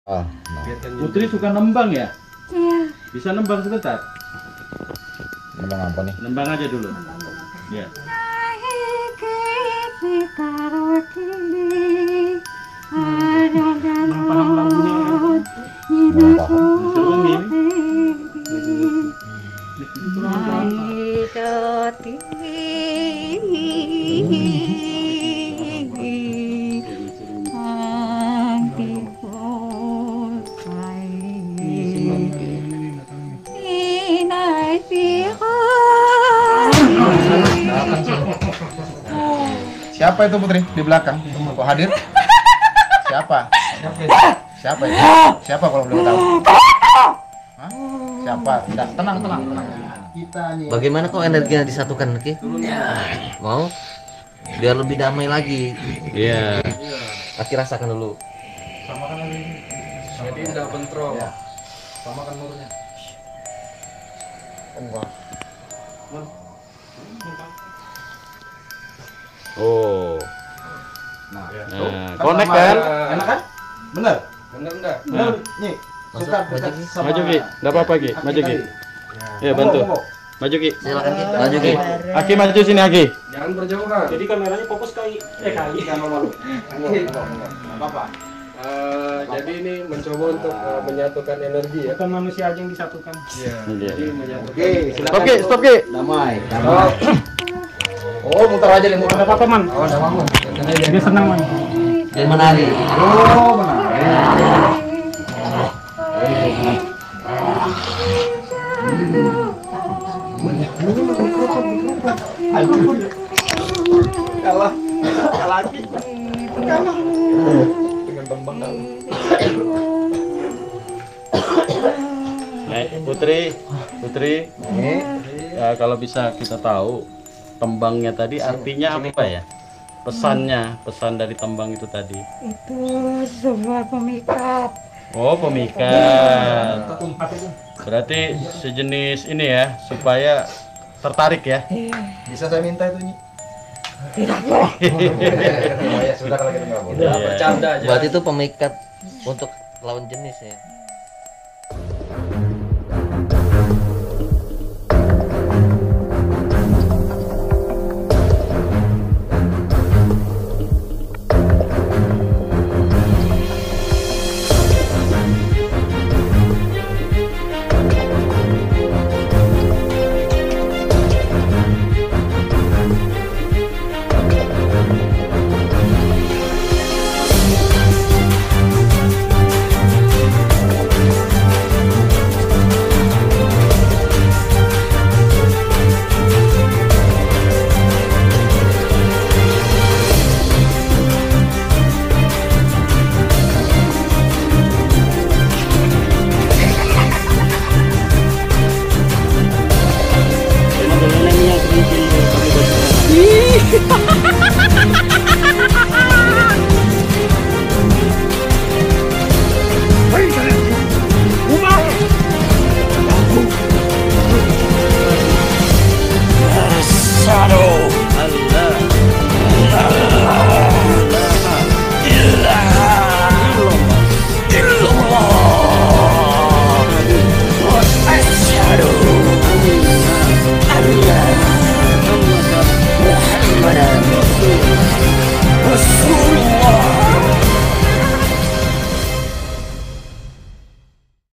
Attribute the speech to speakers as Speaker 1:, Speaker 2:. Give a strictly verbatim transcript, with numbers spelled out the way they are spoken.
Speaker 1: Ah, nah.
Speaker 2: Putri suka nembang ya?
Speaker 3: Iya.
Speaker 2: Bisa nembang sebentar?
Speaker 1: Nembang apa nih?
Speaker 2: Nembang aja dulu. Ya.
Speaker 3: Paham lagunya?
Speaker 2: Seru ini.
Speaker 1: Siapa itu Putri di belakang? Kok hadir? Siapa? Siapa itu? Siapa kalau boleh tahu? Hah? Siapa? Tidak, tenang, tenang, tenang.
Speaker 4: Bagaimana kok energinya disatukan, Ki? Mau? Biar lebih damai lagi.
Speaker 2: Iya.
Speaker 4: Aki rasakan dulu.
Speaker 1: Samakan lagi.
Speaker 5: Jadi udah bentrok.
Speaker 1: Ya. Samakan nurnya. Enggak.
Speaker 2: Oh.
Speaker 1: Nah,
Speaker 2: Nah, connect kan?
Speaker 1: Enak kan? Bener?
Speaker 5: Bener enggak?
Speaker 1: Bener. Nih,
Speaker 4: Masuk,
Speaker 1: suka
Speaker 4: maju,
Speaker 1: dekat
Speaker 4: Ki.
Speaker 1: sama
Speaker 2: Maju Ki, enggak apa-apa Ki,
Speaker 1: Aki
Speaker 2: maju Ki.
Speaker 1: tadi.
Speaker 2: Ya bantu.
Speaker 1: Monggo, monggo.
Speaker 2: Maju Ki.
Speaker 4: Silakan, Ki. Maju, Ki.
Speaker 2: Aki maju sini Aki.
Speaker 5: Jangan berjauhan.
Speaker 6: Jadi kameranya fokus ke eh kali.
Speaker 1: Jangan malu. Monggo, monggo, monggo. Nggak apa-apa.
Speaker 5: Eh, jadi ini mencoba untuk eh, menyatukan energi ya.
Speaker 6: Bukan manusia aja yang disatukan.
Speaker 5: Iya. Jadi menyatukan.
Speaker 1: Oke, silakan.
Speaker 2: Stop Ki, stop Ki.
Speaker 1: Damai, damai. Oh, muter aja nih, muter.
Speaker 6: Ada apa-apa man?
Speaker 1: Oh, enggak apa-apa.
Speaker 6: Dia senang man.
Speaker 4: Dia menari.
Speaker 1: Oh, benar. Kalah, kalah lagi. Kalah. Dengan tembang kalah.
Speaker 2: Nah, Putri, Putri.
Speaker 1: Nih,
Speaker 2: Ya, kalau bisa kita tahu tembangnya tadi artinya apa ya? Pesannya, pesan dari tembang itu tadi.
Speaker 3: Itu sebuah pemikat.
Speaker 2: Oh, pemikat. Berarti sejenis ini ya, supaya tertarik ya.
Speaker 1: bisa saya minta itu, Nyi?
Speaker 3: Tidak boleh.
Speaker 1: Oh ya, sudah kalau gitu enggak boleh.
Speaker 5: Udah
Speaker 2: Iya.
Speaker 5: bercanda aja.
Speaker 4: Berarti itu pemikat untuk lawan jenis ya.